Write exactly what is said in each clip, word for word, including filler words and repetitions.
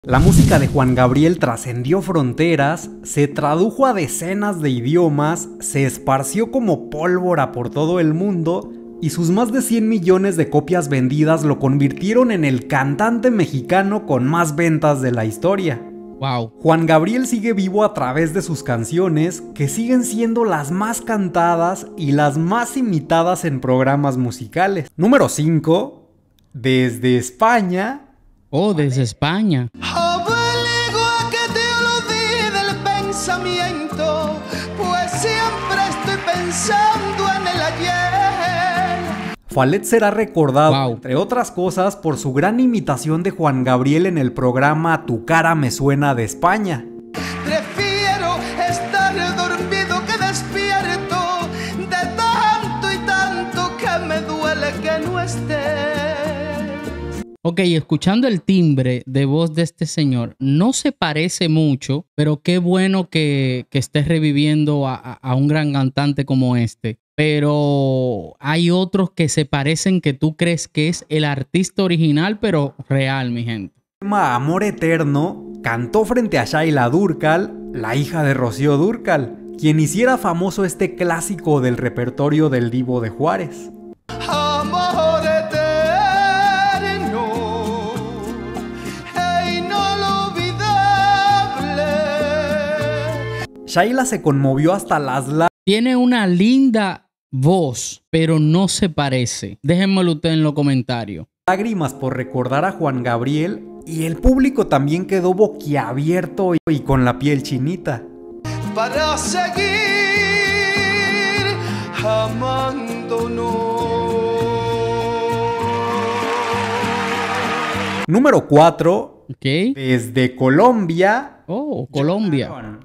La música de Juan Gabriel trascendió fronteras, se tradujo a decenas de idiomas, se esparció como pólvora por todo el mundo y sus más de cien millones de copias vendidas lo convirtieron en el cantante mexicano con más ventas de la historia. Wow. Juan Gabriel sigue vivo a través de sus canciones, que siguen siendo las más cantadas y las más imitadas en programas musicales. Número cinco. Desde España. Oh, desde España. Obligo a que te olvide el pensamiento, pues siempre estoy pensando en el ayer. Fallet será recordado, Wow. entre otras cosas, por su gran imitación de Juan Gabriel en el programa Tu cara me suena de España. Prefiero estar dormido que despierto, de tanto y tanto que me duele que no estés. Ok, escuchando el timbre de voz de este señor, no se parece mucho, pero qué bueno que, que estés reviviendo a, a, a un gran cantante como este. Pero hay otros que se parecen que tú crees que es el artista original, pero real, mi gente. El tema Amor Eterno cantó frente a Shaila Durcal, la hija de Rocío Dúrcal, quien hiciera famoso este clásico del repertorio del Divo de Juárez. Amor eterno e inolvidable. Shaila se conmovió hasta las lágrimas. Tiene una linda voz, pero no se parece. Déjenmelo usted en los comentarios. lágrimas por recordar a Juan Gabriel y el público también quedó boquiabierto y con la piel chinita. Para seguir amándonos. Número cuatro. Ok. Desde Colombia. Oh, Colombia. John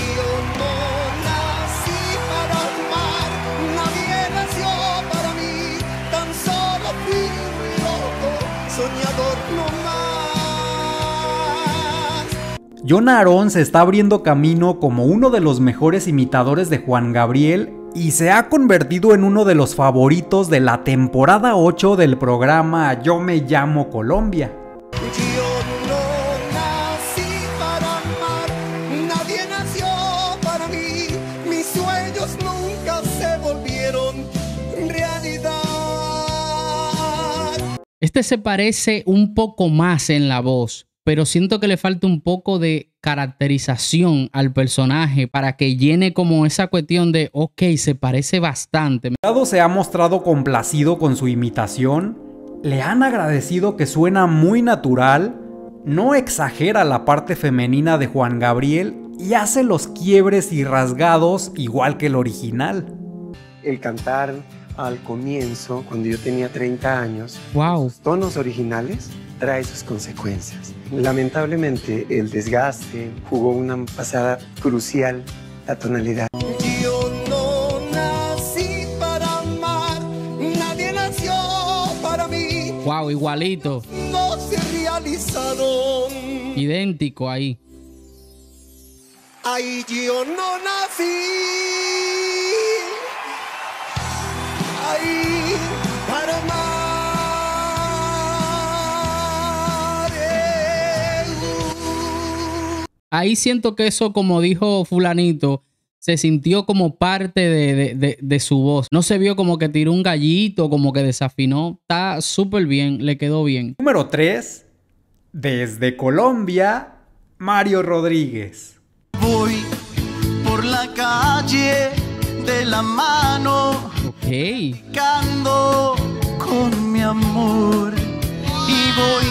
Jon Arón se está abriendo camino como uno de los mejores imitadores de Juan Gabriel y se ha convertido en uno de los favoritos de la temporada ocho del programa Yo Me Llamo Colombia. Yo no nací para amar, nadie nació para mí, mis sueños nunca se volvieron realidad. Este se parece un poco más en la voz, pero siento que le falta un poco de caracterización al personaje para que llene como esa cuestión de, ok, se parece bastante. El jurado se ha mostrado complacido con su imitación, le han agradecido que suena muy natural, no exagera la parte femenina de Juan Gabriel y hace los quiebres y rasgados igual que el original. El cantar al comienzo, cuando yo tenía treinta años, Wow. los tonos originales trae sus consecuencias. Lamentablemente, el desgaste jugó una pasada crucial, la tonalidad. Yo no nací para amar, nadie nació para mí, Wow, igualito. no se realizaron. Idéntico ahí. Ay, yo no nací. Ay, para amar. eh, uh. Ahí siento que eso, como dijo fulanito, se sintió como parte de, de, de, de su voz. No se vio como que tiró un gallito, como que desafinó. Está súper bien, le quedó bien. Número tres. Desde Colombia, Mario Rodríguez. Voy por la calle de la mano, Ok. buscando con mi amor, y voy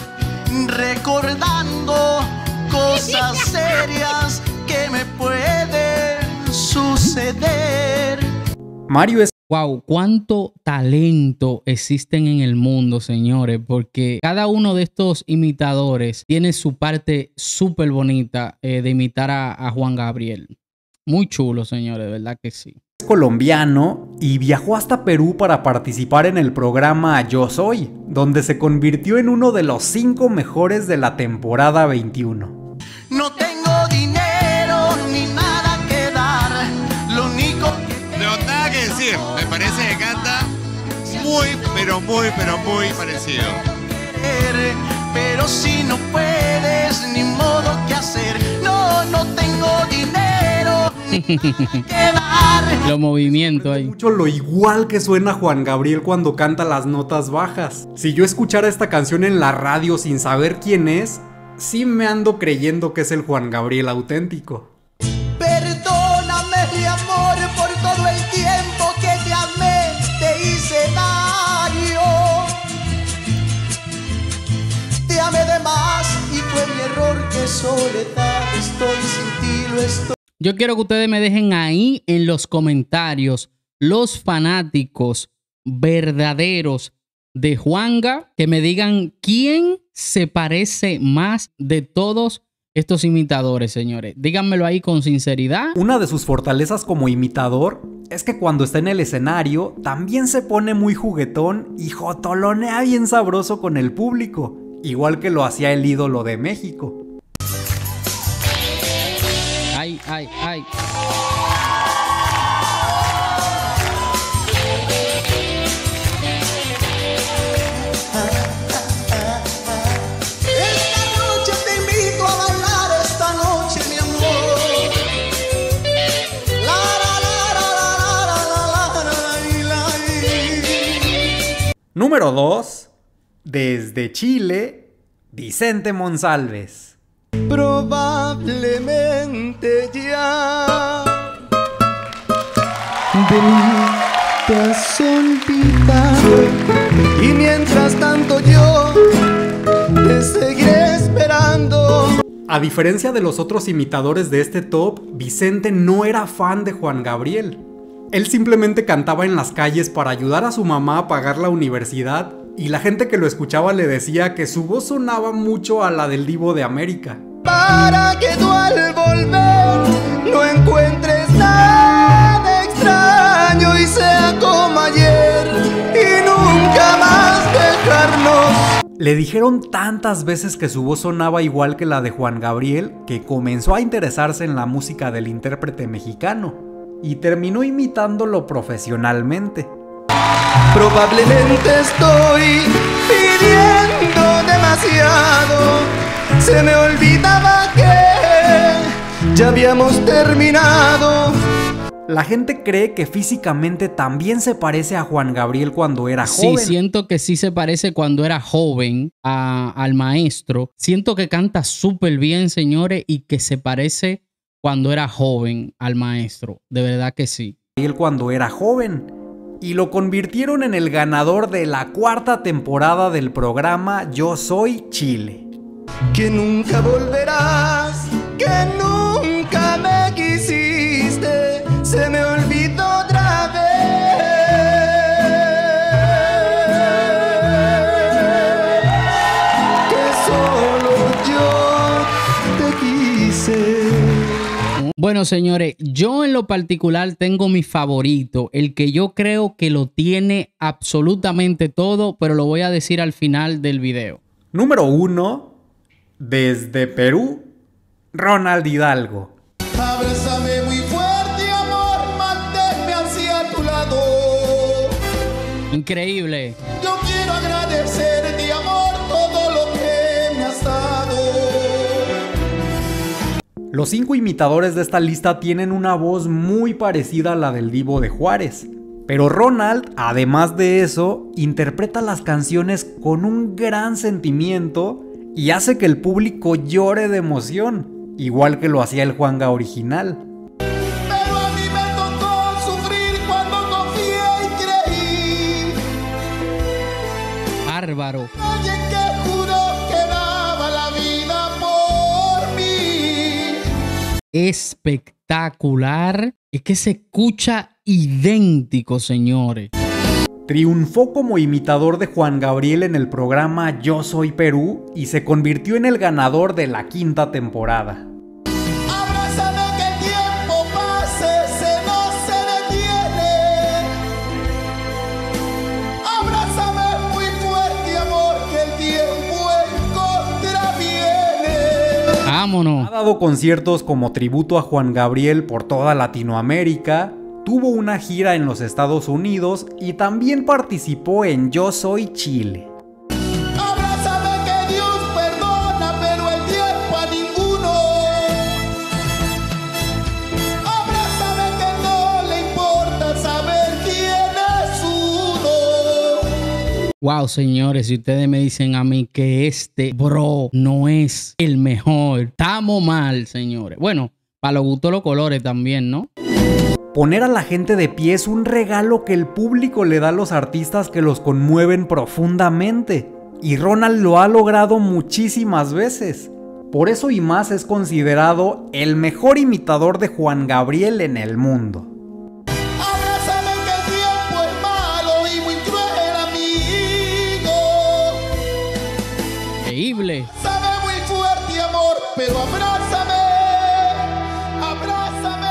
recordando cosas serias que me pueden suceder. Mario es Wow, cuánto talento existen en el mundo, señores, porque cada uno de estos imitadores tiene su parte súper bonita eh, de imitar a, a Juan Gabriel. Muy chulo, señores, de verdad que sí. colombiano y viajó hasta Perú para participar en el programa Yo Soy, donde se convirtió en uno de los cinco mejores de la temporada veintiuno. No tengo dinero ni nada que dar, lo único que No, nada que decir, me parece que canta muy, pero muy, pero muy parecido. querer, pero si no puedo redes, ni modo que hacer. No, no tengo dinero que dar. Los movimientos ahí. Mucho lo igual que suena Juan Gabriel cuando canta las notas bajas. Si yo escuchara esta canción en la radio sin saber quién es, sí me ando creyendo que es el Juan Gabriel auténtico. Perdóname, mi amor, por todo el tiempo que te amé, te hice daño. Te amé de más y fue mi error, que soledad estoy sin ti, lo estoy. Yo quiero que ustedes me dejen ahí en los comentarios los fanáticos verdaderos de Juanga, que me digan quién se parece más de todos estos imitadores, señores. Díganmelo ahí con sinceridad. Una de sus fortalezas como imitador es que cuando está en el escenario también se pone muy juguetón y jotolonea bien sabroso con el público, igual que lo hacía el ídolo de México. Ay, ay, ay. Número dos. Desde Chile, Vicente Monsalves. Probablemente ya de mí te has olvidado, y mientras tanto yo te seguiré esperando. A diferencia de los otros imitadores de este top, Vicente no era fan de Juan Gabriel. Él simplemente cantaba en las calles para ayudar a su mamá a pagar la universidad, y la gente que lo escuchaba le decía que su voz sonaba mucho a la del Divo de América. Para que tú al volver no encuentres nada extraño y sea como ayer y nunca más dejarnos. Le dijeron tantas veces que su voz sonaba igual que la de Juan Gabriel que comenzó a interesarse en la música del intérprete mexicano y terminó imitándolo profesionalmente. Probablemente estoy pidiendo demasiado. Se me olvidaba que ya habíamos terminado. La gente cree que físicamente también se parece a Juan Gabriel cuando era joven. Sí, siento que sí se parece cuando era joven a, al maestro. Siento que canta súper bien, señores, y que se parece cuando era joven al maestro. De verdad que sí. Él cuando era joven. Y lo convirtieron en el ganador de la cuarta temporada del programa Yo Soy Chile. Que nunca volverás, que nunca me quisiste, se me olvidó otra vez, que solo yo te quise. Bueno, señores, yo en lo particular tengo mi favorito, el que yo creo que lo tiene absolutamente todo, pero lo voy a decir al final del video. Número uno, desde Perú, Ronald Hidalgo. Abrázame muy fuerte, amor, manténme hacia tu lado. Increíble. Yo quiero agradecerte, amor, todo lo que me has dado. Los cinco imitadores de esta lista tienen una voz muy parecida a la del Divo de Juárez. Pero Ronald, además de eso, interpreta las canciones con un gran sentimiento y hace que el público llore de emoción, igual que lo hacía el Juanga original. Pero a mí me tocó sufrir cuando confié y creí. Bárbaro. Alguien que juró que daba la vida por mí. Espectacular. Es que se escucha idéntico, señores. Triunfó como imitador de Juan Gabriel en el programa Yo Soy Perú y se convirtió en el ganador de la quinta temporada. Abrázame que el tiempo pase, se no se detiene. Abrázame muy fuerte, amor, que el tiempo en contra viene. Vámonos. Ha dado conciertos como tributo a Juan Gabriel por toda Latinoamérica, tuvo una gira en los Estados Unidos y también participó en Yo Soy Chile. Abrázame que Dios perdona, pero el Wow, señores, si ustedes me dicen a mí que este bro no es el mejor, estamos mal, señores. Bueno, para los gustos los colores también, ¿no? Poner a la gente de pie es un regalo que el público le da a los artistas que los conmueven profundamente. Y Ronald lo ha logrado muchísimas veces. Por eso y más es considerado el mejor imitador de Juan Gabriel en el mundo. Abrázame que el tiempo es malo y muy cruel, amigo. Increíble. Sabe muy fuerte, amor, pero abrázame, abrázame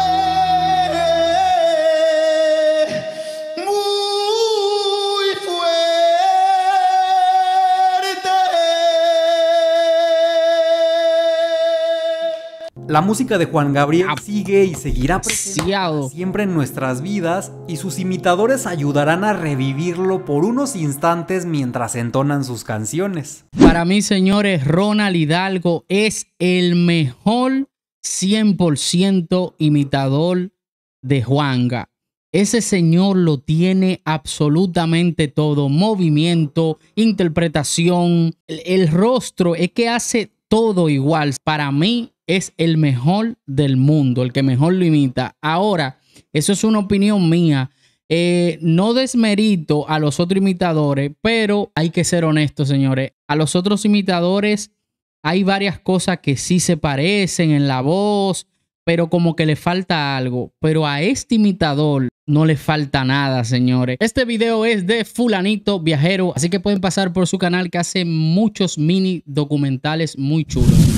muy fuerte. La música de Juan Gabriel sigue y seguirá presente Demasiado. siempre en nuestras vidas y sus imitadores ayudarán a revivirlo por unos instantes mientras entonan sus canciones. Para mí, señores, Ronald Hidalgo es el mejor cien por ciento imitador de Juanga. Ese señor lo tiene absolutamente todo. Movimiento, interpretación, el, el rostro, es que hace todo igual. Para mí es el mejor del mundo, el que mejor lo imita. Ahora, eso es una opinión mía. Eh, no desmerito a los otros imitadores, pero hay que ser honestos, señores. A los otros imitadores hay varias cosas que sí se parecen en la voz, pero como que le falta algo. Pero a este imitador no le falta nada, señores. Este video es de Fulanito Viajero, así que pueden pasar por su canal que hace muchos mini documentales muy chulos.